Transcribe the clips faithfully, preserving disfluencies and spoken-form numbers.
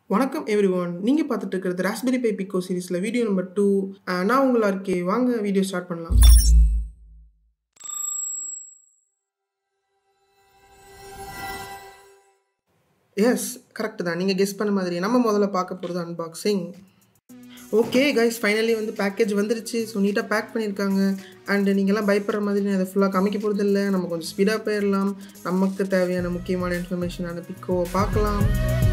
வணக்கம் எவ்ரிவன். நீங்க பார்த்துட்டு இருக்கிறது ராஸ்பெரி பை பிக்கோ சீரிஸ்ல வீடியோ நம்பர் டூ. நான் உங்களா இருக்கே. வாங்க வீடியோ ஸ்டார்ட் பண்ணலாம். எஸ், கரெக்ட் தான். நீங்கள் கெஸ் பண்ண மாதிரி நம்ம முதல்ல பார்க்க போகிறது அன்பாக்சிங். ஓகே கைஸ், ஃபைனலி வந்து பேக்கேஜ் வந்துருச்சு. ஸோ நீட்டாக பேக் பண்ணியிருக்காங்க. அண்டு நீங்கள்லாம் பயப்படுற மாதிரி நான் அதை ஃபுல்லாக காமிக்க போகிறது இல்லை. நம்ம கொஞ்சம் ஸ்பீடாக போயிடலாம். நமக்கு தேவையான முக்கியமான இன்ஃபர்மேஷனான பிக்கோவை பார்க்கலாம்.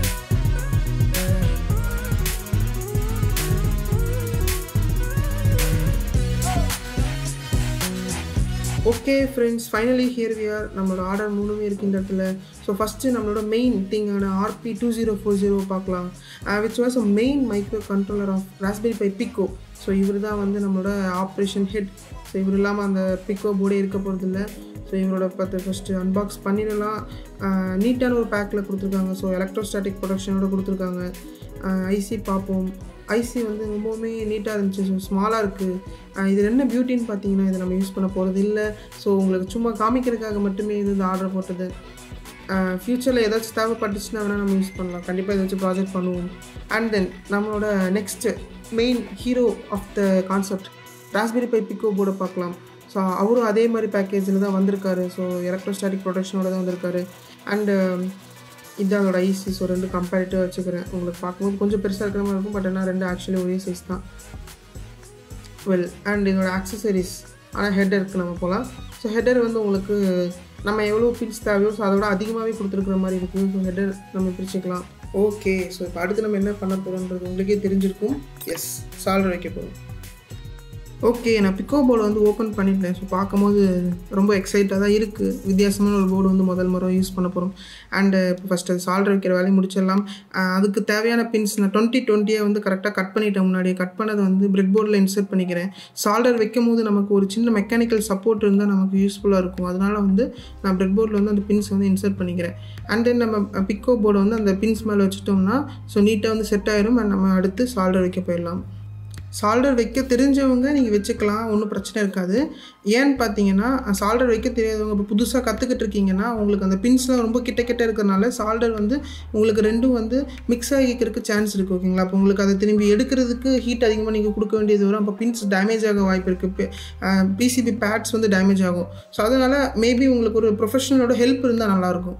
Okay friends, finally here we are. நம்மளோட ஆர்டர் மூணுமே இருக்குது இந்த இடத்துல. ஸோ ஃபஸ்ட்டு நம்மளோட மெயின் திங்கான R P two zero four zero பார்க்கலாம். Which was a main micro controller of Raspberry Pi Pico. So இவர் தான் வந்து நம்மளோட ஆப்ரேஷன் ஹெட். ஸோ இவர் இல்லாமல் அந்த பிக்கோ போர்டே இருக்க போகிறதில்ல. ஸோ இவரோட பார்த்து ஃபஸ்ட்டு அன்பாக்ஸ் பண்ணிடலாம். நீட்டான ஒரு பேக்கில் கொடுத்துருக்காங்க. ஸோ எலக்ட்ரோஸ்டாட்டிக் ப்ரொடக்ஷனோட கொடுத்துருக்காங்க. ஐசி பார்ப்போம். ஐசி வந்து ரொம்பவுமே நீட்டாக இருந்துச்சு. ஸோ ஸ்மாலாக இருக்குது. இது என்ன பியூட்டின்னு பார்த்தீங்கன்னா, இதை நம்ம யூஸ் பண்ண போகிறது இல்லை. ஸோ உங்களுக்கு சும்மா காமிக்கிறதுக்காக மட்டுமே இது இந்த ஆர்டர் போட்டது. ஃப்யூச்சரில் ஏதாச்சும் தேவைப்பட்டுச்சுன்னா வேணால் நம்ம யூஸ் பண்ணலாம். கண்டிப்பாக ஏதாச்சும் ப்ராஜெக்ட் பண்ணுவோம். அண்ட் தென் நம்மளோட next main hero of the concept Raspberry Pi Pico போர்டை பார்க்கலாம். ஸோ அவரும் அதே மாதிரி பேக்கேஜில் தான் வந்திருக்காரு. ஸோ எலக்ட்ரோஸ்டாட்டிக் ப்ரொடக்ஷனோட தான் வந்திருக்காரு. அண்டு இதுதான் அதோட ஐசி. ஸோ ரெண்டு கம்பேரிட்டிவாக வச்சுக்கிறேன். உங்களுக்கு பார்க்கும்போது கொஞ்சம் பெருசாக இருக்கிற மாதிரி இருக்கும். பட் ஆனால் ரெண்டு ஆக்சுவலி ஒரே சைஸ் தான். வெல், அண்ட் இதோட ஆக்சசரிஸ் ஆனால் ஹெட்டர் இருக்குது. நம்ம போகலாம். ஸோ ஹெட்டர் வந்து உங்களுக்கு நம்ம எவ்வளோ பின்ஸ் தேவையோ ஸோ அதோட அதிகமாகவே கொடுத்துருக்குற மாதிரி இருக்குது. ஸோ ஹெட்டர் நம்ம பிரிச்சுக்கலாம். ஓகே, ஸோ இப்போ அடுத்து நம்ம என்ன பண்ண போகிறோன்றது உங்களுக்கே தெரிஞ்சிருக்கும். எஸ், சால்டர் வைக்க போகிறோம். ஓகே, நான் பிக்கோ போர்டு வந்து ஓப்பன் பண்ணிட்டேன். ஸோ பார்க்கும்போது ரொம்ப எக்ஸைட்டாக தான் இருக்குது. வித்தியாசமான ஒரு போர்டு வந்து முதல் முறை யூஸ் பண்ண போகிறோம். அண்டு இப்போ ஃபஸ்ட்டு அது சால்டர் வைக்கிற வேலையை முடிச்சிடலாம். அதுக்கு தேவையான பின்ஸ் நான் டுவெண்ட்டி டுவெண்ட்டியை வந்து கரெக்டாக கட் பண்ணிட்டேன். முன்னாடியே கட் பண்ணதை வந்து பிரெட் போர்டில் இன்சர்ட் பண்ணிக்கிறேன். சால்டர் வைக்கும் போது நமக்கு ஒரு சின்ன மெக்கானிக்கல் சப்போர்ட் இருந்தால் நமக்கு யூஸ்ஃபுல்லாக இருக்கும். அதனால் வந்து நான் பிரெட் போர்டில் வந்து அந்த பின்ஸ் வந்து இன்சர்ட் பண்ணிக்கிறேன். அண்ட் தென் நம்ம பிக்கோ போர்டை வந்து அந்த பின்ஸ் மேலே வச்சுட்டோம்னா ஸோ நீட்டாக வந்து செட் ஆயிரும். அண்ட் நம்ம அடுத்து சால்டர் வைக்க போயிடலாம். சால்டர் வைக்க தெரிஞ்சவங்க நீங்கள் வச்சுக்கலாம், ஒன்றும் பிரச்சனை இருக்காது. ஏன்னு பார்த்தீங்கன்னா, சால்டர் வைக்க தெரியாதவங்க இப்போ புதுசாக கற்றுக்கிட்டு இருக்கீங்கன்னா உங்களுக்கு அந்த பின்ஸ்லாம் ரொம்ப கிட்ட கிட்ட இருக்கிறனால சால்டர் வந்து உங்களுக்கு ரெண்டும் வந்து மிக்ஸ் ஆகிக்கிறதுக்கு சான்ஸ் இருக்குது. ஓகேங்களா? அப்போ உங்களுக்கு அதை திரும்பி எடுக்கிறதுக்கு ஹீட் அதிகமாக நீங்கள் கொடுக்க வேண்டியது வரும். அப்போ பின்ஸ் டேமேஜ் ஆக வாய்ப்பு இருக்குது. பிசிபி பேட்ஸ் வந்து டேமேஜ் ஆகும். ஸோ அதனால் மேபி உங்களுக்கு ஒரு ப்ரொஃபஷனலோட ஹெல்ப் இருந்தால் நல்லாயிருக்கும்.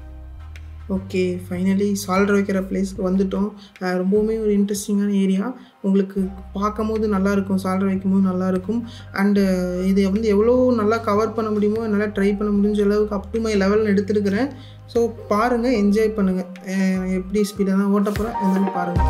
ஓகே, ஃபைனலி சால்டர் வைக்கிற பிளேஸ்க்கு வந்துவிட்டோம். ரொம்பவுமே ஒரு இன்ட்ரெஸ்டிங்கான ஏரியா. உங்களுக்கு பார்க்கும் போது நல்லாயிருக்கும், சால்டர் வைக்கும்போது நல்லாயிருக்கும். அண்டு இதை வந்து எவ்வளோ நல்லா கவர் பண்ண முடியுமோ நல்லா ட்ரை பண்ண முடிஞ்ச அளவுக்கு அப் டு மை லெவலில் எடுத்துருக்கிறேன். ஸோ பாருங்கள், என்ஜாய் பண்ணுங்கள். எப்படி ஸ்பீடாக தான் ஓட்ட போகிறேன் என்னன்னு பாருங்கள்.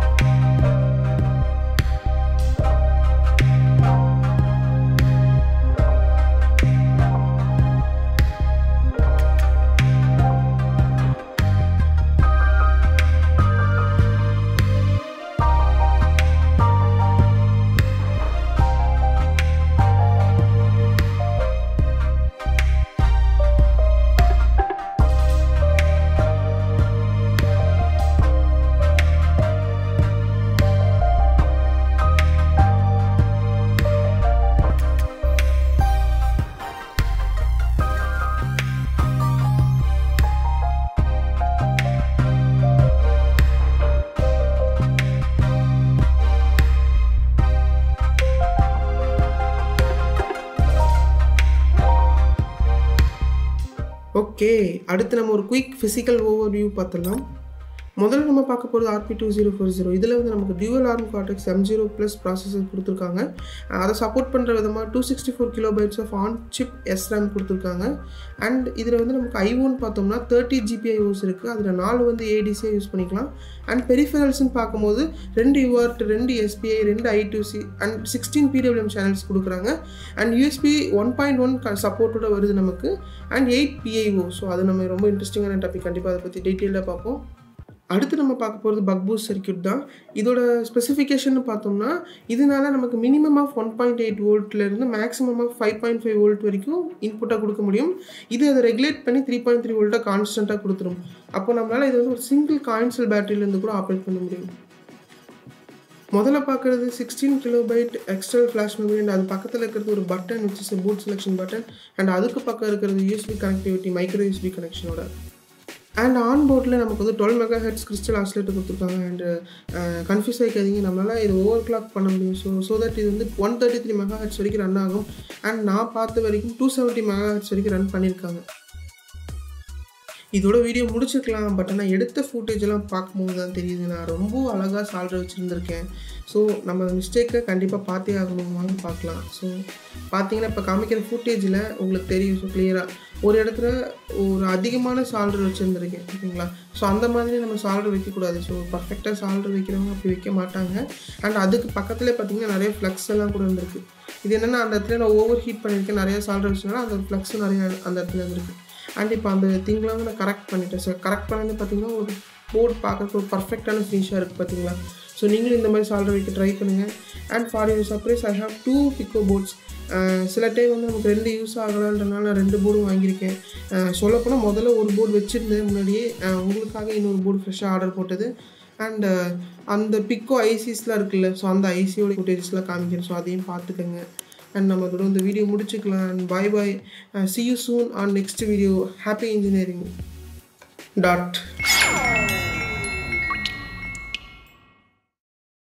ஓகே, அடுத்து நம்ம ஒரு குயிக் ஃபிசிக்கல் ஓவர் வியூ பார்த்துடலாம். முதல்ல நம்ம பார்க்க போகிறது R P two zero four zero. இதில் வந்து நமக்கு dual ARM Cortex M zero plus processor கொடுத்துருக்காங்க. அதை சப்போர்ட் பண்ணுற விதமாக two sixty four kilo bytes of on chip S RAM கொடுத்துருக்காங்க. அண்ட் இதில் வந்து நமக்கு ஐஓன்னு பார்த்தோம்னா தேர்ட்டி ஜிபிஐஓஸ் இருக்குது. அதில் நாலு வந்து ஏடிசியை யூஸ் பண்ணிக்கலாம். அண்ட் பெரிஃபரல்ஸ்ன்னு பார்க்கும்போது ரெண்டு யூஆர்ட், ரெண்டு எஸ்பிஐ, ரெண்டு I two C and sixteen PWM channels கொடுக்குறாங்க. And USB one point one சப்போர்ட்டோட வருது நமக்கு. And eight BIO. ஸோ அது நம்ம ரொம்ப இன்ட்ரெஸ்டிங்கான டாபிக். கண்டிப்பாக அதை பற்றி டீட்டெயிலாக பார்ப்போம். அடுத்து நம்ம பார்க்க போகிறது பக் பூஸ்ட் சர்க்யூட் தான். இதோட ஸ்பெசிஃபிகேஷன் பார்த்தோம்னா இதனால நமக்கு minimum of one point eight வோல்ட்லேருந்து maximum of five point five volt வரைக்கும் இன்புட்டாக கொடுக்க முடியும். இது அதை ரெகுலேட் பண்ணி த்ரீ பாயிண்ட் த்ரீ வோல்ட்டாக கான்ஸ்டண்ட்டாக கொடுத்துரும். அப்போ நம்மளால் இது வந்து ஒரு சிங்கிள் காயின்சல் பேட்டரியிலேருந்து கூட ஆப்ரேட் பண்ண முடியும். முதல்ல பார்க்குறது sixteen kilo byte external flash memory. And அது பக்கத்தில் இருக்கிறது ஒரு button which is boot selection button. And அதுக்கு பக்கம் இருக்கிறது யூஎஸ்பி கனெக்டிவிட்டி மைக்ரோ யூஎஸ்பி கனெக்ஷனோட. அண்ட் ஆன் போர்டில் நமக்கு வந்து twelve mega hertz crystal oscillator கொடுத்துருக்காங்க. அண்டு கன்ஃபியூஸ் ஆகிக்காதீங்க, நம்மளால் இது ஓவர் கிளாக் பண்ண முடியும். ஸோ ஸோ தட் இது வந்து one thirty three mega hertz வரைக்கும் ரன் ஆகும். அண்ட் நான் பார்த்த வரைக்கும் டூ செவன்ட்டி மெகா ஹெட்ஸ் வரைக்கும் ரன் பண்ணியிருக்காங்க. இதோட வீடியோ முடிச்சுக்கலாம். பட் ஆனால் எடுத்த ஃபுட்டேஜெல்லாம் பார்க்கும்போது தான் தெரியுது நான் ரொம்ப அழகாக சால்டர் வச்சுருந்துருக்கேன். ஸோ நம்ம மிஸ்டேக்கை கண்டிப்பாக பார்த்தே ஆகணும். வாங்க பார்க்கலாம். ஸோ பார்த்தீங்கன்னா இப்போ காமிக்கிற ஃபுட்டேஜில் உங்களுக்கு தெரியும். ஸோ கிளியராக ஒரு இடத்துல ஒரு அதிகமான சால்டர் வச்சுருந்துருக்கேன், ஓகேங்களா? ஸோ அந்த மாதிரி நம்ம சால்டர் வைக்கக்கூடாது. ஸோ பர்ஃபெக்டாக சால்டர் வைக்கிறவங்க அப்படி வைக்க மாட்டாங்க. அண்ட் அதுக்கு பக்கத்துலேயே பார்த்தீங்கன்னா நிறைய ஃப்ளக்ஸ் எல்லாம் கூட இருந்திருக்கு. இது என்னென்னா அந்த இடத்துல நான் ஓவர் ஹீட் பண்ணியிருக்கேன், நிறைய சால்டர் வச்சுனால அந்த ஃப்ளக்ஸும் நிறைய அந்த இடத்துல இருந்திருக்கு. அண்ட் இப்போ அந்த திங்லாம் வந்து நான் கரெக்ட் பண்ணிட்டேன். ஸோ கரெக்ட் பண்ணது பார்த்தீங்கன்னா ஒரு போர்டு பார்க்கறதுக்கு ஒரு பர்ஃபெக்டான ஃபினிஷாக இருக்குது பார்த்தீங்களா? ஸோ நீங்களும் இந்த மாதிரி சால்டர் வைக்க ட்ரை பண்ணுங்கள். And for your surprise I have two Pico boards. சில டைம் வந்து நமக்கு ரெண்டு யூஸ் ஆகலான்றனால நான் ரெண்டு போர்டும் வாங்கியிருக்கேன். சொல்லப்போனால் முதல்ல ஒரு போர்டு வச்சுருந்தேன் முன்னாடியே, உங்களுக்காக இன்னொரு போர்டு ஃப்ரெஷ்ஷாக ஆர்டர் போட்டது. அண்ட் அந்த பிக்கோ ஐசிஸ்லாம் இருக்குல்ல, ஸோ அந்த ஐசியோட ஃபுட்டேஜஸ்லாம் காமிக்கிறேன். ஸோ அதையும் பார்த்துக்கோங்க. அண்ட் நம்ம அதோட இந்த வீடியோ முடிச்சுக்கலாம். And bye bye. See you soon on next video. Happy engineering. Dot.